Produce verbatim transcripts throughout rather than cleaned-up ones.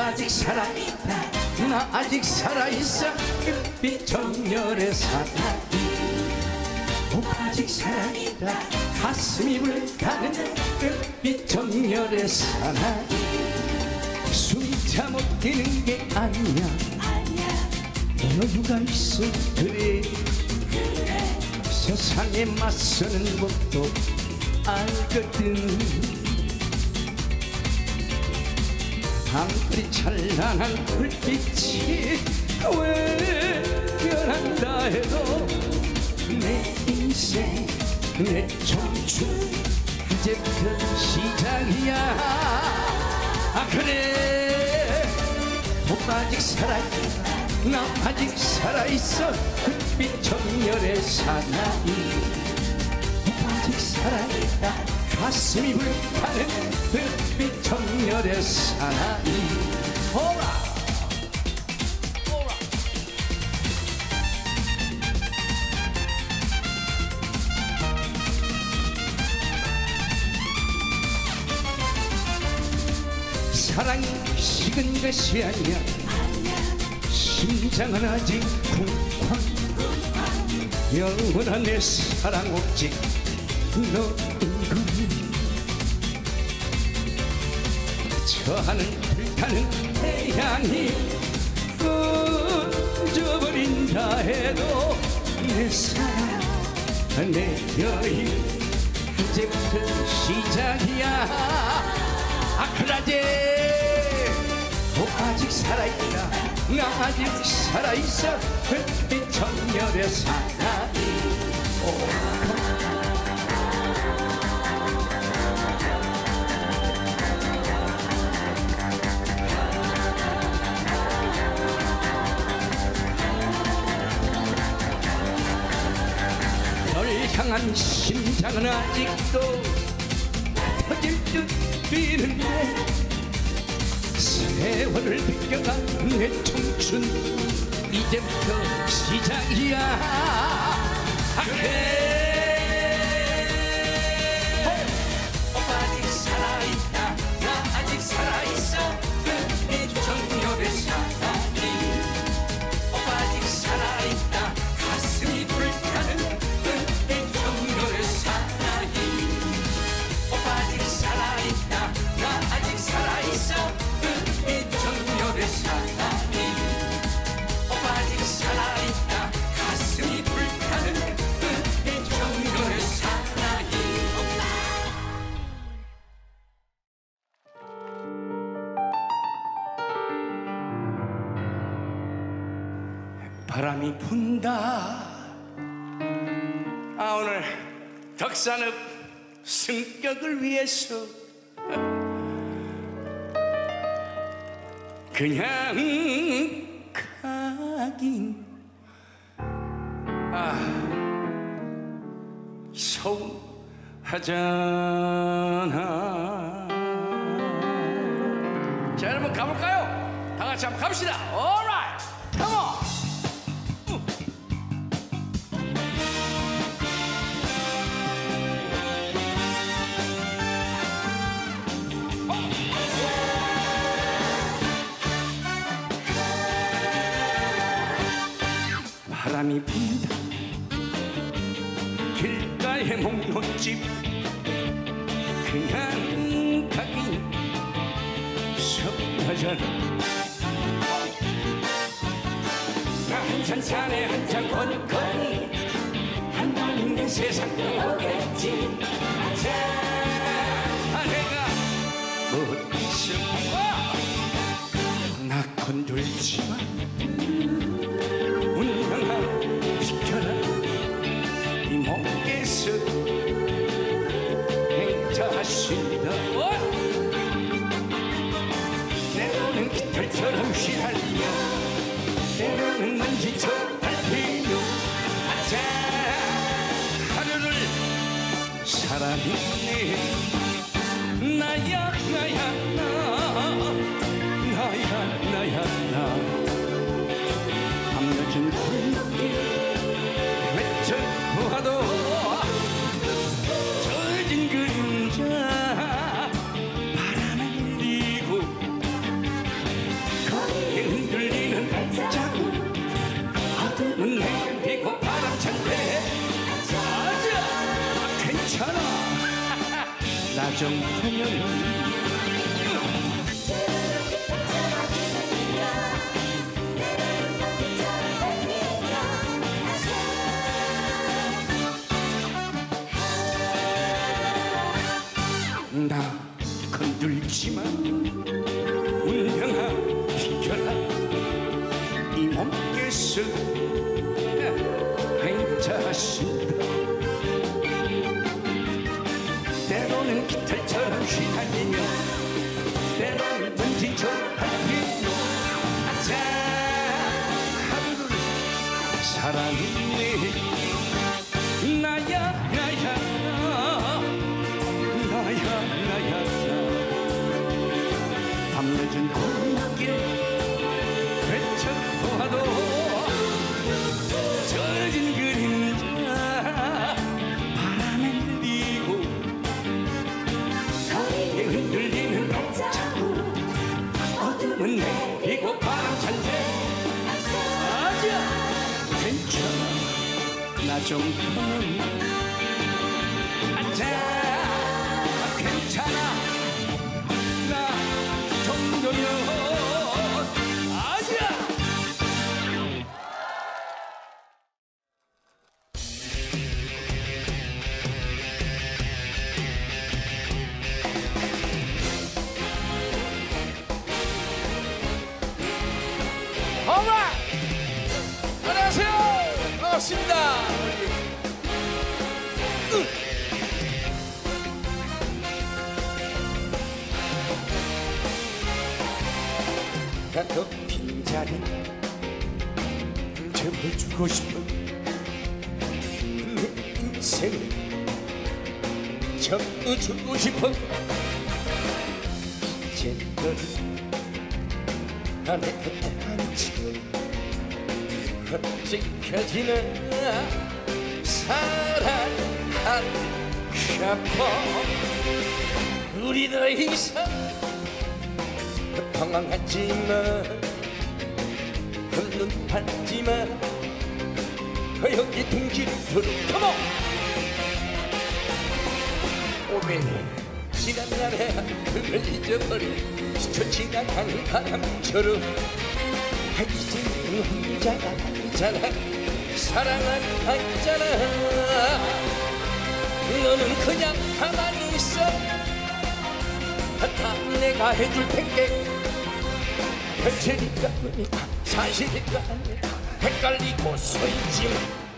아직 살아있다 나 아직 살아있어 빛 정열의 사나이 오빠 아직 살아있다 가슴이 불타는 빛 정열의 사나이 숨차 못 뛰는 게 아니야 여유가 있어 그래 세상에 맞서는 법도 알거든 방울이 찬란한 불빛이 왜 변한다 해도 내 인생 내 청춘 이제부터 시작이야 아 그래 오빠 아직 살아있다 나 아직 살아있어 햇빛 정열의 사나이 오빠 아직 살아있다 가슴이 불타는 햇빛 정열의 사나이 호라 호라 사랑이 식은 것이 아니야 심장은 아직 쿵쾅 영원한 내 사랑 오직 너이군 저 하늘 불타는 태양이 꺼져버린다 해도 내 사랑 내 여인 이제부터 시작이야 아 그라제 오빠 아직 살아있다 나 아직 살아있어 햇빛 정열의 사나이 널 향한 심장은 아직도 터질 듯 뛰는데 세월을 비껴간 내 청춘 이제부터 시작이야 아 그래 오빠 아직 살아있다 나 아직 살아있어 햇빛 정열의 사나이 오빠 아직 살아있다 가슴이 불타는 햇빛 정열의 사나이 오빠 아직 살아있다 나 아직 살아있어 사나이 오빠 아직 살아있다 가슴이 불타는 햇빛 정열의 사나이 바람이 분다 아 오늘 덕산읍 승격을 위해서 그냥 가긴 아 서운하잖아 자 여러분 가볼까요? 다 같이 한번 갑시다 alright come on 바람이 분다 길가에 목록집 그냥 가긴 서운하잖아 나 한잔 산에 한잔 건건 한번 힘든 세상도 오겠지 자 내가 못했어 나 건들지마 비켜라 이 목에서 행자하신다 때로는 깃털처럼 휘날리며 때로는 먼지처럼 밟히며 아차 하루를 살아있네 나야 나야 나 나야 나야 나 밤늦은 골목길 외쳐보아도 젖은 그림자 바람을 일리고 나 정도면 나 건들지마 운명아 비켜라 이 몸께서 행차하신다 때로는 깃털처럼 휘날리며 때로는 먼지처럼 밟히며 아차 하루를 살았네 나야 나야 밤늦은 골목길 외쳐보아도 젖은 그림자 바람에 흔들리고 거리에 흔들리는 자꾸 어둠은 내리고 바람 찬데 아자 괜찮아 나 정도는 아자 괜찮아 아자 어라 안녕하세요 반갑습니다 더 빈자리 접어주고 싶어 내 인생을 접어주고 싶어 이제 너를 나의 곁에 앉혀 언제까지나 사랑할까 우리 더 이상 방황하지마 흘른 팔지마 여기 둥지를 들어 컴온 오메 지난 날의 그걸 잊어버린 스쳐 지나가는 바람처럼 이제는 혼자가 아니잖아 사랑은 아니잖아 너는 그냥 가만히 있어 다 내가 해줄 텐게 현실이니까 사실이니까 헷갈리고 서있지만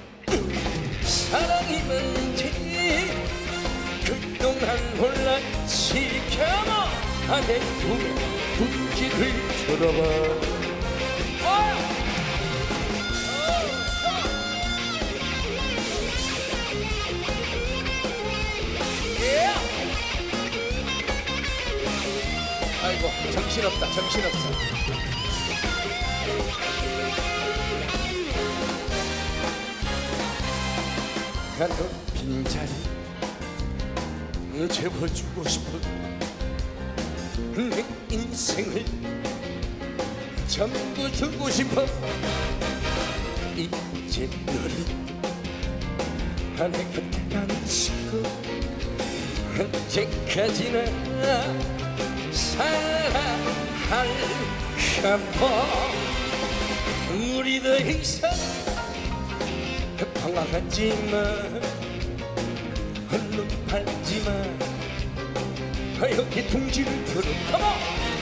사랑이 뭔지 그동안 몰랐지 켜마 내 꿈의 분지를 들어봐 어! 아이고 정신없다 정신없어 나도 빈자리 채워주고 싶어 내 인생을 전부 주고 싶어 이제 너를 내 곁에 앉히고 언제까지나 사랑할까봐 우리 더 이상 방황하지마 홀로 팔지마 여기 둥지를 들어 컴온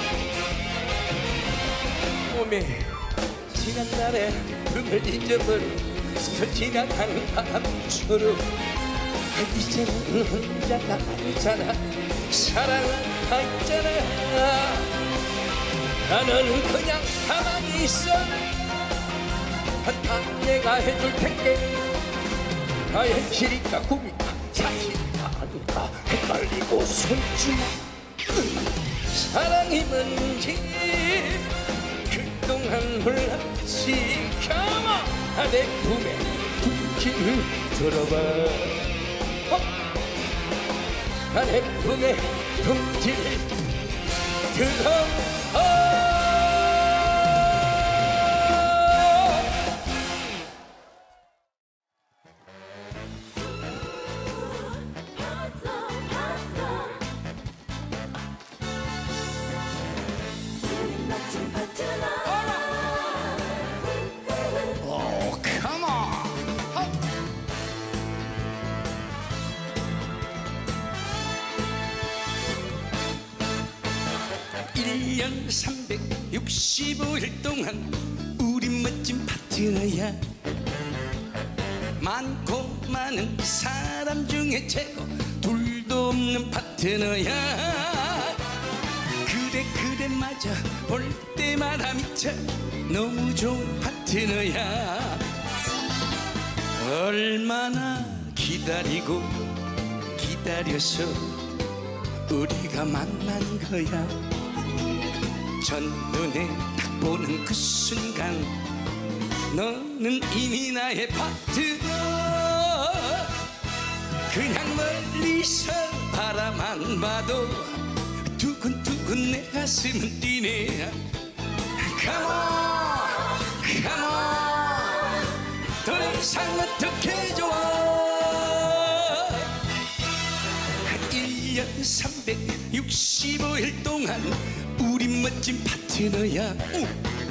몸에 지난 날의 꿈을 잊어버린 스쳐 지나가는 바람처럼 이제는 혼자가 아니잖아 사랑은 아니잖아 나는 그냥 가만히 있어 다 내가 해줄 텐게 현실이니까 꿈이니까 사실이니까 아니까 헷갈리고 숨지마 사랑이 뭔지 그동안 몰랐지 가마 내 품에 둥지를 들어봐 어? 내 품에 둥지를 들어봐 일 년 삼백육십오 일 동안 우리 멋진 파트너야. 많고 많은 사람 중에 최고 둘도 없는 파트너야. 그래 그래 맞아 볼 때마다 미쳐 너무 좋은 파트너야. 얼마나 기다리고 기다려서 우리가 만난 거야. 첫눈에 딱 보는 그 순간 너는 이미 나의 파트너. 그냥 멀리서 바라만 봐도 두근두근 내 가슴은 뛰네. Come on, come on. 더 이상 어떻게 좋아. 일 년 삼백육십오 일 동안 우리 멋진 파트너야. 우.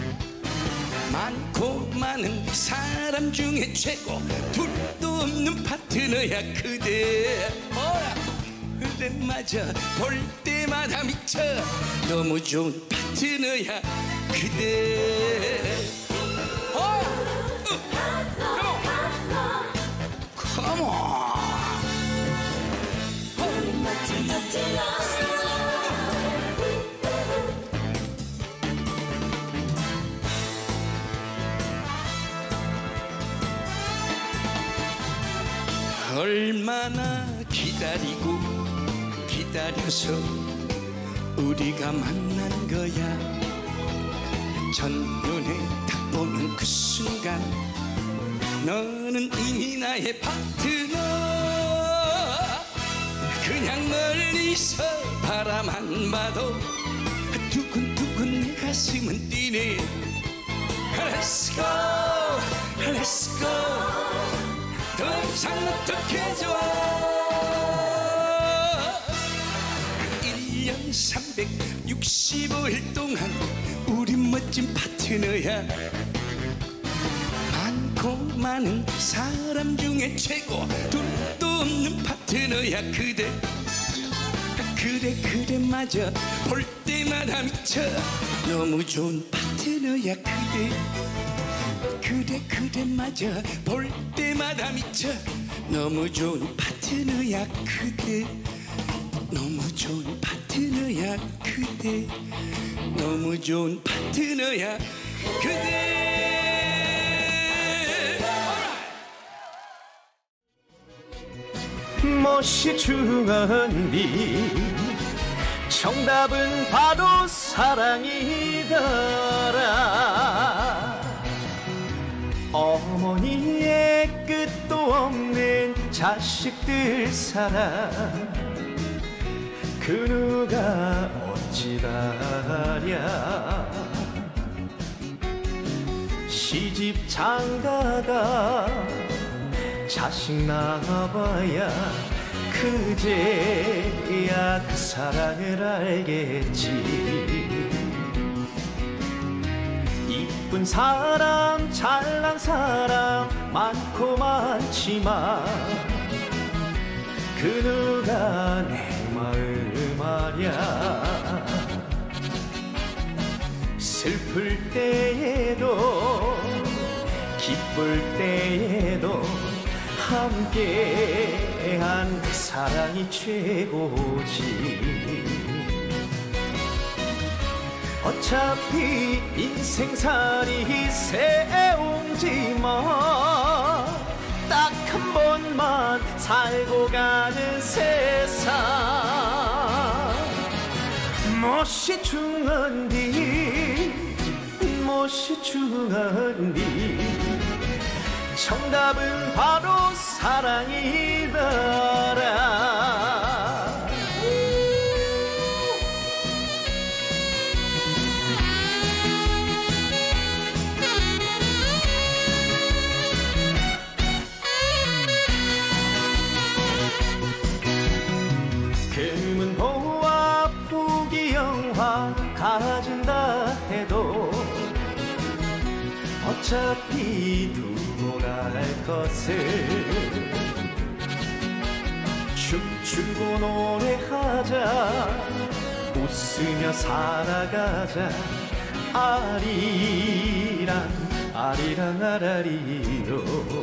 많고 많은 사람 중에 최고 둘도 없는 파트너야. 그대 뭐야 그대 맞아 볼 때마다 미쳐 너무 좋은 파트너야. 그대 뭐야 Come on. 얼마나 기다리고 기다려서 우리가 만난 거야. 첫눈에 딱 보는 그 순간 너는 이미 나의 파트너. 그냥 멀리서 바라만 봐도 두근두근 내 가슴은 뛰네. Let's go, let's go. 더 이상 어떻게 좋아. 일 년 삼백육십오 일 동안 우리 멋진 파트너야. 많고 많은 사람 중에 최고 둘도 없는 파트너야. 그대 그래 그래 맞아 볼 때마다 미쳐 너무 좋은 파트너야. 그대 그래 그래 맞아 볼 때마다 미쳐 너무 좋은 파트너야. 그대 너무 좋은 파트너야. 그대 너무 좋은 파트너야. 그대 멋이 중한디 정답은 바로 사랑이더라. 어머니의 끝도 없는 자식들 사랑 그 누가 어찌 다랴. 시집 장가가 자식 낳아봐야 그제야 그 사랑을 알겠지. 이쁜 사람 잘난 사람 많고 많지만 그 누가 내 마음 아냐. 슬플 때에도 기쁠 때에도 함께한 그 사랑이 최고지. 어차피 인생살이 세옹지만 딱 한 번만 살고 가는 세상. 멋이 중한디 멋이 중한디 정답은 바로 사랑이더라. 금은보와 부귀영화 가진다 해도 어차피 두고 갈 것을 춤추고 노래하자 웃으며 살아가자. 아리랑 아리랑 아라리로.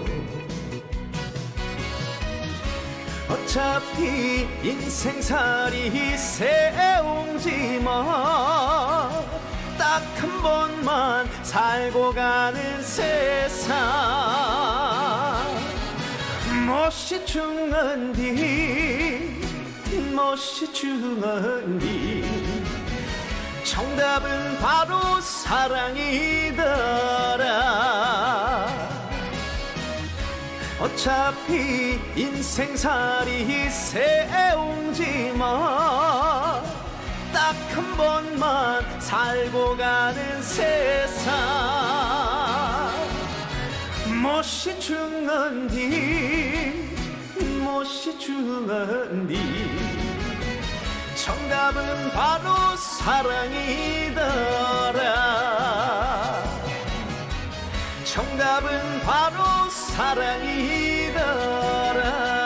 어차피 인생살이 새옹지마. 딱 한 번만 살고 가는 세상. 멋이 중한 뒤 멋이 중한 뒤 정답은 바로 사랑이더라. 어차피 인생살이 새옹지마. 딱 한 번만 살고 가는 세상. 멋이 중한 뒤 멋이 중한 뒤 정답은 바로 사랑이더라. 정답은 바로 사랑이더라.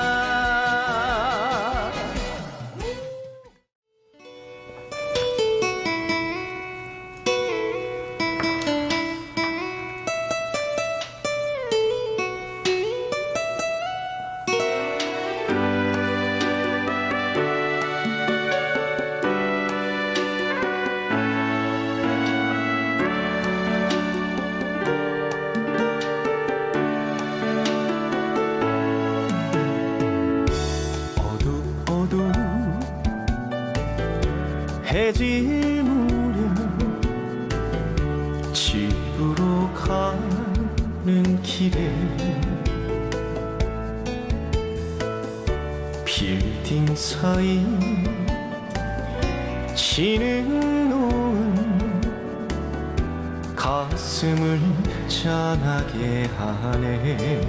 해질 무렵 집으로 가는 길에 빌딩 사이 지는 노은 가슴을 짠하게 하네.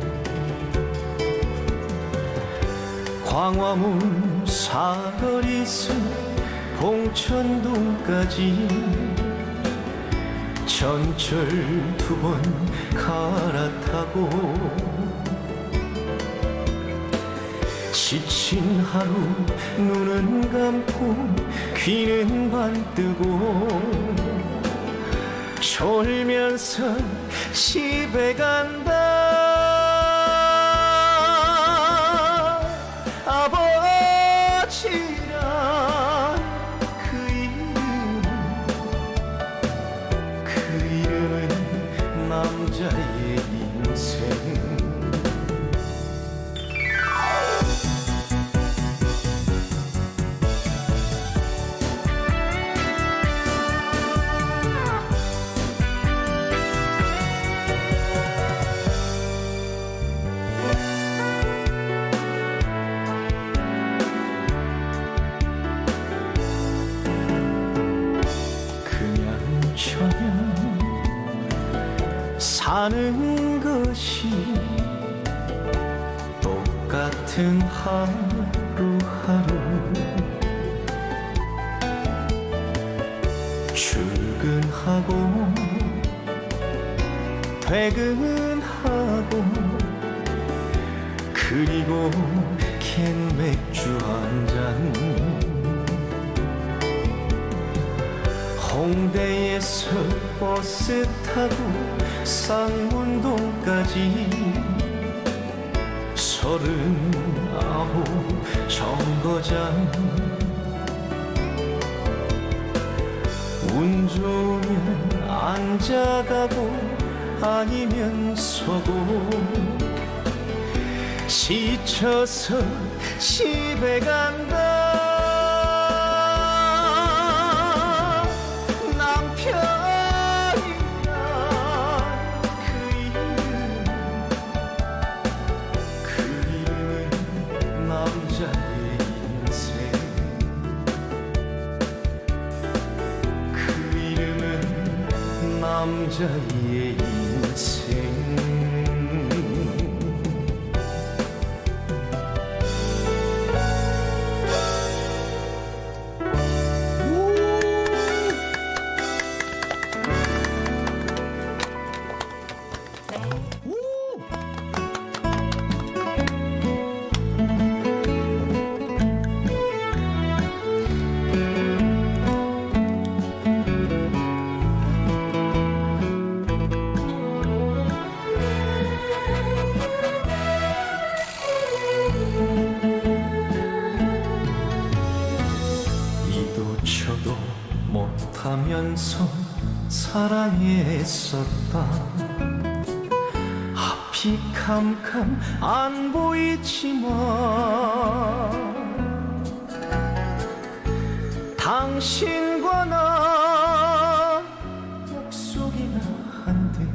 광화문 사거리에서 봉천동까지 전철 두 번 갈아타고 지친 하루 눈은 감고 귀는 반뜨고 졸면서 집에 간다. 아버지란 그 이름, 그 이름은 남자의 인생. 사는 것이 똑같은 하루하루. 출근하고 퇴근하고 그리고 캔 맥주 한 잔. 홍대에서 버스 타고 쌍문동까지 서른아홉 정거장. 운 좋으면 앉아가고 아니면 서고 지쳐서 집에 간다. 남자의 인생. 이도저도 못하면서 사랑했었다. 앞이 캄캄 안 보이지만 당신과 나 약속이나 한 듯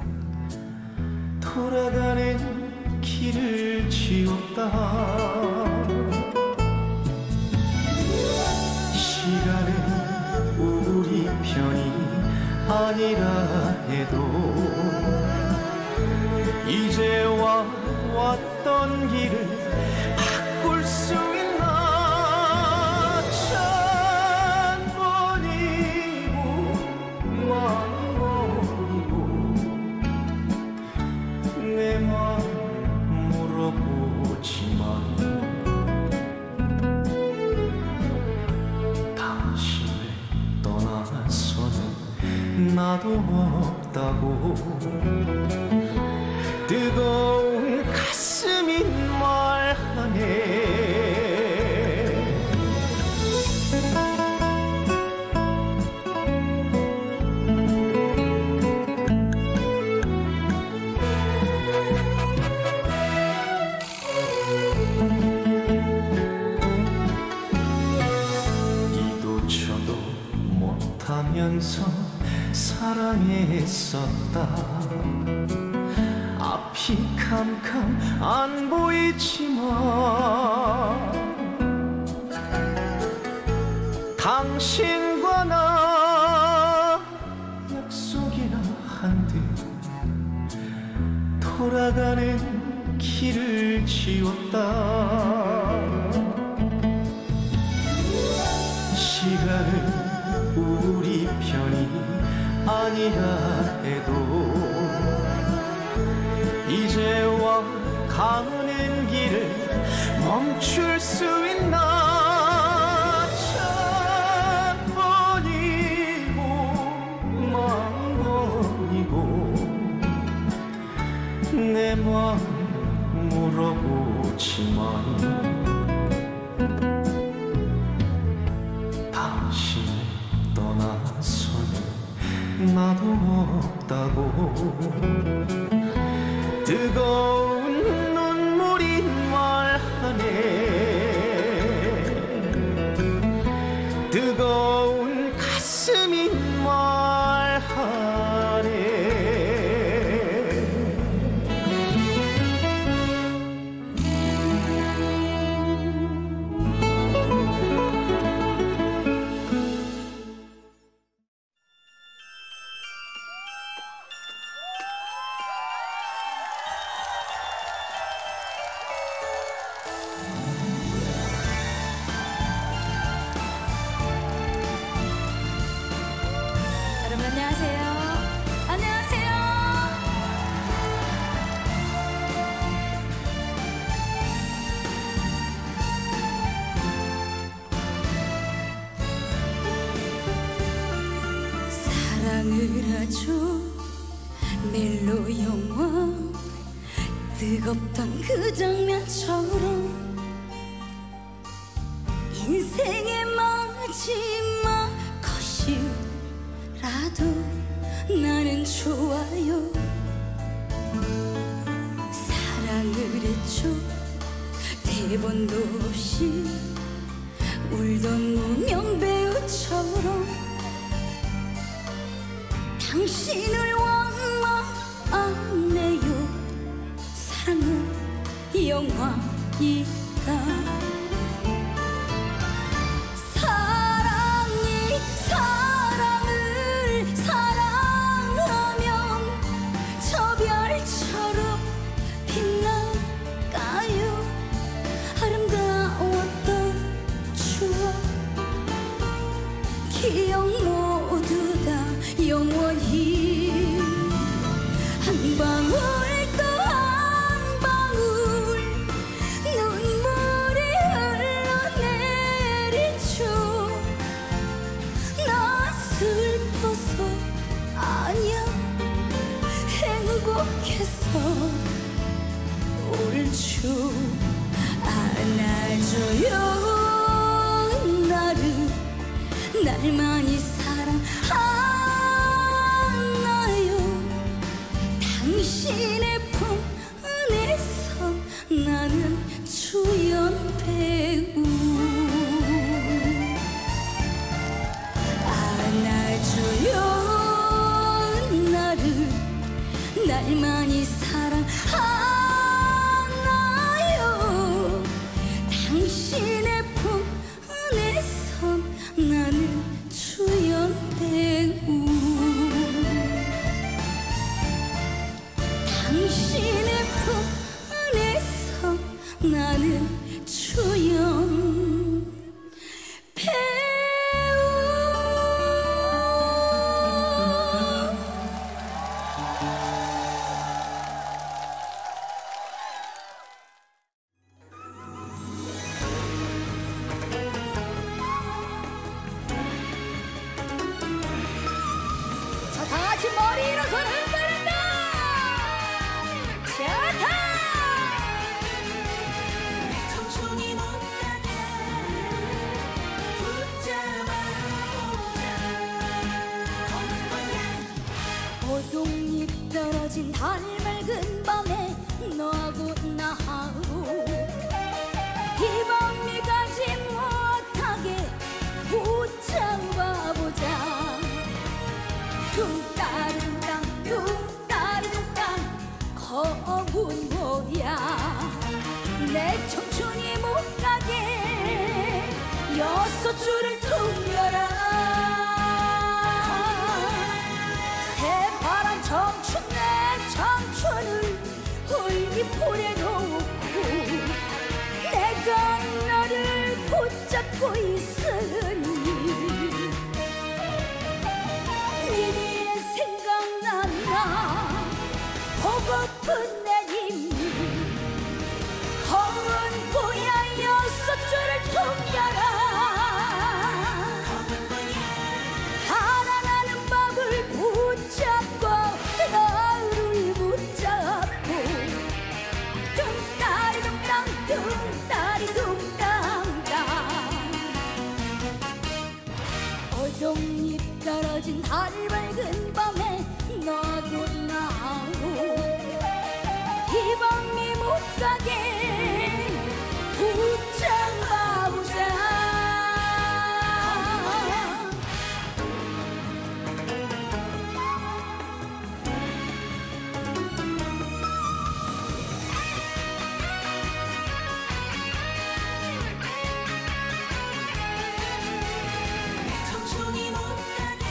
돌아가는 길을 지웠다. 시간은 우리 편이 아니라 해도 이제와 왔던 길을 바꿀 수 있나. 천번이고 만번이고 내 맘 물어보지만 당신을 떠나서는 나도 없다고. 뜨거운 가슴이 말하네. 이도저도 못하면서 사랑했었다. 앞이 캄캄 안 보이지만 당신과 나 약속이나 한 듯 돌아가는 길을 지웠다. 시간은 우리 편이 아니라 해도 이제와 가는 길을 멈출 수 있나. 천번이고 만번이고 내 맘 물어보지만 당신을 떠나서는 나도 없다고. 뜨거운 눈물이 말하네. 뜨거운 가슴이 말하네. 안녕하세요. 안녕하세요. 사랑을 하죠. 멜로 영화 뜨겁던 그 장면처럼 인생의 마지막 것이 라도 나는 좋아요. 사랑을 했죠. 대본도 없이 울던 무명 배우처럼 당신을 원망하네요. 사랑은 영화이다. 기억 모두 다 영원히 한 방울 또 한 방울 눈물이 흘러내리죠. 나 슬퍼서 아니야 행복해서 울죠. 안아줘요 나를 날 많이 사랑하나요? 당신의 품 안에서 나는 주연 배우. 안아줘요 나를, 날 많이 사랑하나요? 당신의 품 안에서 나는 주연 배우. 당신의 품 안에서 나는 주연 배우. 자, 다 같이 머리 일어서 흔들린다. 좋다. 청춘이 못 가게 붙잡아보자. 오동잎 떨어진 달 맑은 밤에 너하고 나하고 희망이 가지 못하게 붙잡아보자. 둥따둥땅 둥따둥땅 거운 뭐야. 내 청춘이 못 가게 여섯 줄을 퉁겨라. 새파란 청춘 내 청춘을 홀기 보내놓고 내가 너를 붙잡고 있으니 니네 생각난다. 보고픈 내 힘이 검은 보야 여섯 줄을 퉁겨라. 달아나는 밤을 붙잡고 너를 붙잡고 둥따리둥땅 둥따리둥땅땅. 오동잎 떨어진 달 밝은 밤에 너하고 나하고 희망이 못 가게 붙잡아보자. 청춘이 못 가게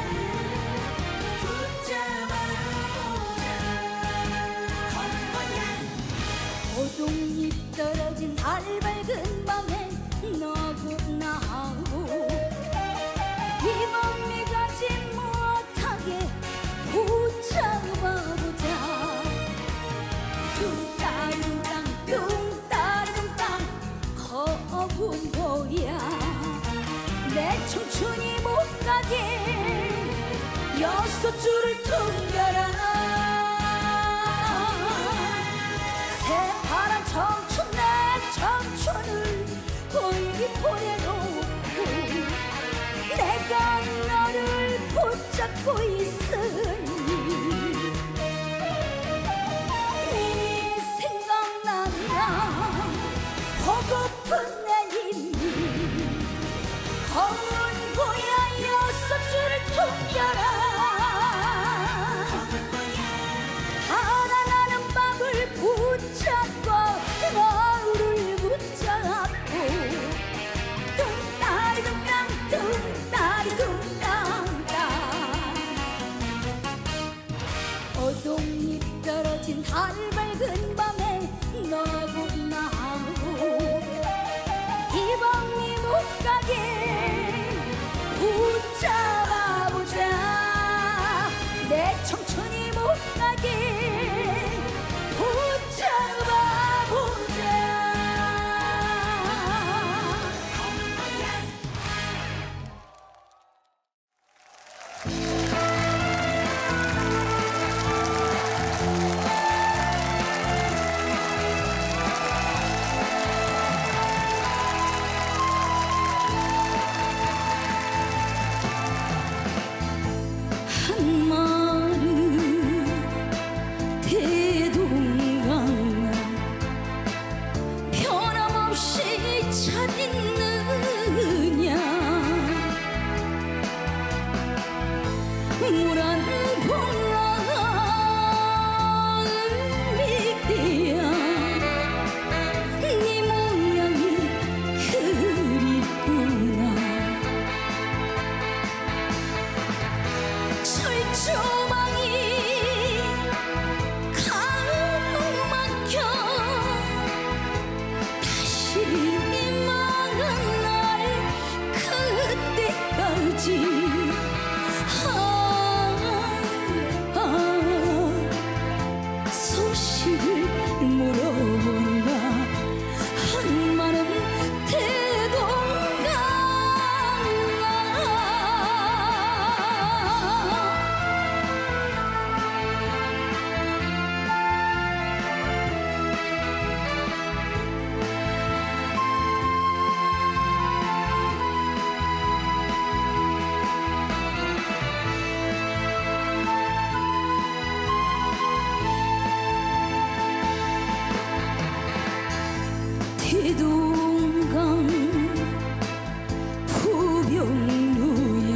붙잡아보자. 오동잎 떨어진 달 밝은 밤에 너하고 나하고 희망이 가지 못하게 붙잡아보자. 둥따둥땅 둥따둥땅 거운 뭐야. 내 청춘이 못 가게 여섯 줄을 퉁겨라. 새파란 청춘 내 청춘을 홀기 보내놓고 내가 너를 붙잡고 있으니 네 생각난다. 보고픈 내 힘이 검은 보야 여섯 줄을 퉁겨라. 달아나는 밤을 붙잡고 너를 붙잡고 둥따리둥땅 둥따리둥땅땅. 아, 아, 소식을 물어본다 한마는 태동강 태동강 부병루야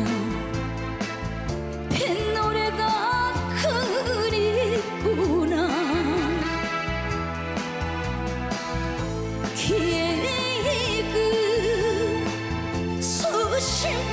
뱃노래가 그립구나 계획은 소신